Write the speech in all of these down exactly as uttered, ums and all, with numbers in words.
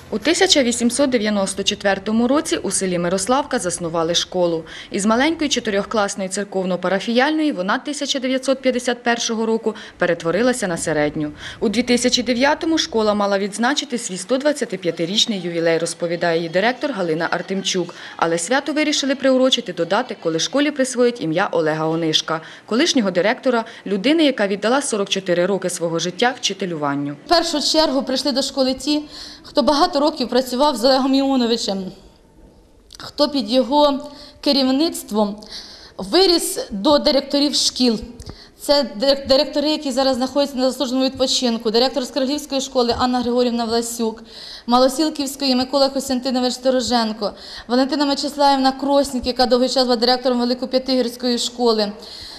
У тисяча вісімсот дев'яносто четвертому році у селі Мирославка заснували школу. Із маленької чотирьохкласної церковно-парафіяльної вона тисяча дев'ятсот п'ятдесят першого року перетворилася на середню. У дві тисячі дев'ятому школа мала відзначити свій сто двадцятип'ятирічний ювілей, розповідає її директор Галина Артемчук. Але свято вирішили приурочити до дати, коли школі присвоїть ім'я Олега Онишка, колишнього директора, людини, яка віддала сорок чотири роки свого життя вчителюванню. В першу чергу прийшли до школи ті, хто багато років працював з Олегом Іоновичем, хто під його керівництвом виріс до директорів шкіл. Це директори, які зараз знаходяться на заслуженому відпочинку, директор Скарлівської школи Анна Григорівна Власюк, Малосілківської Микола Костянтинович Стороженко, Валентина Мечиславівна Кроснік, яка довгий час була директором Великоп'ятигірської школи.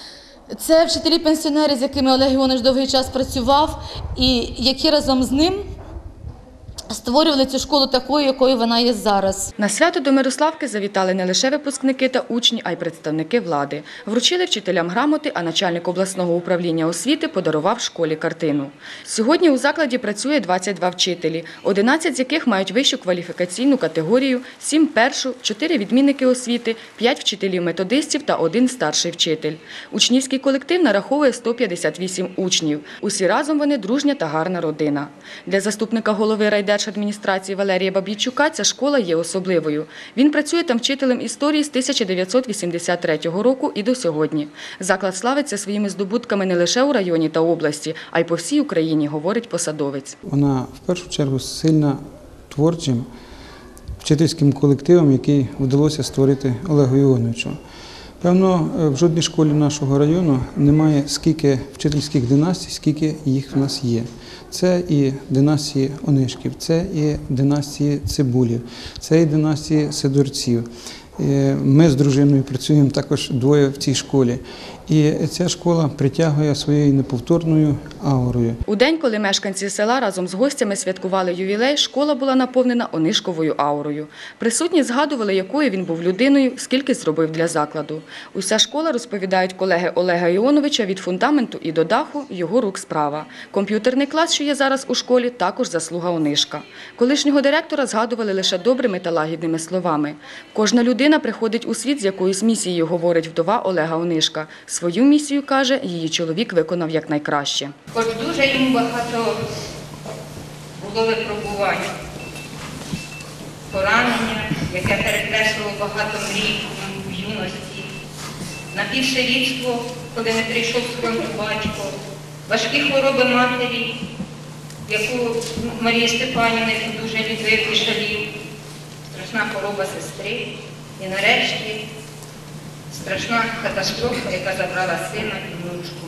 Це вчителі-пенсіонери, з якими Олег Іонович довгий час працював і які разом з ним створювали цю школу такою, якою вона є зараз. На свято до Мирославки завітали не лише випускники та учні, а й представники влади. Вручили вчителям грамоти, а начальник обласного управління освіти подарував школі картину. Сьогодні у закладі працює двадцять два вчителі, одинадцять з яких мають вищу кваліфікаційну категорію, сім – першу, чотири відмінники освіти, п'ять вчителів-методистів та один старший вчитель. Учнівський колектив нараховує сто п'ятдесят вісім учнів. Усі разом вони дружня та гарна родина. Для заступника голови райдержадміністрації Валерія Бабійчука ця школа є особливою. Він працює там вчителем історії з тисяча дев'ятсот вісімдесят третього року і до сьогодні. Заклад славиться своїми здобутками не лише у районі та області, а й по всій Україні, говорить посадовець. Вона в першу чергу сильна творчим вчительським колективом, який вдалося створити Олегу Іоновичу. Певно, в жодній школі нашого району немає скільки вчительських династій, скільки їх в нас є. Це і династії Онишків, це і династії Цибулів, це і династії Сидорців. Ми з дружиною працюємо також двоє в цій школі. І ця школа притягує своєю неповторною аурою. У день, коли мешканці села разом з гостями святкували ювілей, школа була наповнена Онишковою аурою. Присутні згадували, якою він був людиною, скільки зробив для закладу. Уся школа, розповідають колеги Олега Іоновича, від фундаменту і до даху – його рук справа. Комп'ютерний клас, що є зараз у школі, також заслуга Онишка. Колишнього директора згадували лише добрими та лагідними словами. Кожна людина приходить у світ з якоюсь місією, говорить вдова Олега Онишка. Свою місію, каже, її чоловік виконав якнайкраще. Хоч дуже йому багато було випробувань, поранення, яке перекреслило багато мрій в юності, напівсирітство, коли не прийшов з фронту батько, важкі хвороби матері, яку Марії Степанівни дуже любив і жалів, страшна хвороба сестри і нарешті страшна катастрофа, яка забрала сина і внучку.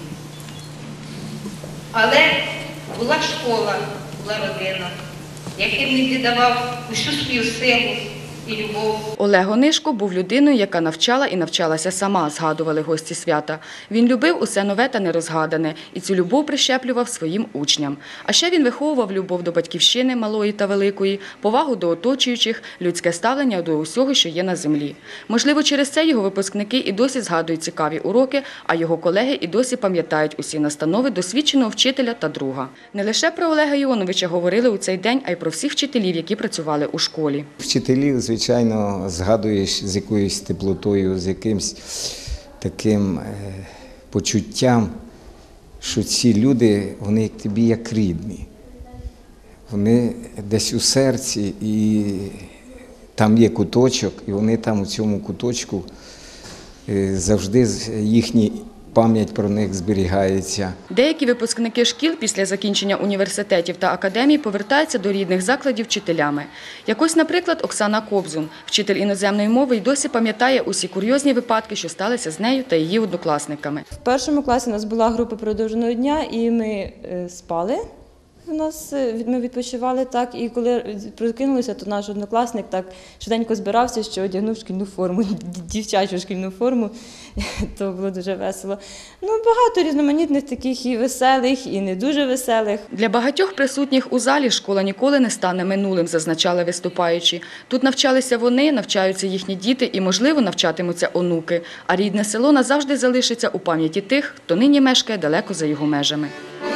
Але була школа, була родина, яким він віддавав усю свою силу і любов. Олег Онишко був людиною, яка навчала і навчалася сама, згадували гості свята. Він любив усе нове та нерозгадане і цю любов прищеплював своїм учням. А ще він виховував любов до батьківщини малої та великої, повагу до оточуючих, людське ставлення до усього, що є на землі. Можливо, через це його випускники і досі згадують цікаві уроки, а його колеги і досі пам'ятають усі настанови досвідченого вчителя та друга. Не лише про Олега Іоновича говорили у цей день, а й про всіх вчителів, які працювали у школі. Вчителів, звичайно, згадуєш з якоюсь теплотою, з якимсь таким почуттям, що ці люди, вони як тобі як рідні. Вони десь у серці, і там є куточок, і вони там у цьому куточку завжди їхні пам'ять про них зберігається. Деякі випускники шкіл після закінчення університетів та академій повертаються до рідних закладів вчителями. Якось, наприклад, Оксана Кобзун, вчитель іноземної мови, й досі пам'ятає усі курйозні випадки, що сталися з нею та її однокласниками. В першому класі у нас була група продовженого дня, і ми спали. У нас ми відпочивали так, і коли прокинулися, то наш однокласник так швиденько збирався, що одягнув шкільну форму, дівчачу шкільну форму. То було дуже весело. Ну, багато різноманітних таких і веселих, і не дуже веселих. Для багатьох присутніх у залі школа ніколи не стане минулим, зазначали виступаючі. Тут навчалися вони, навчаються їхні діти і, можливо, навчатимуться онуки. А рідне село назавжди залишиться у пам'яті тих, хто нині мешкає далеко за його межами.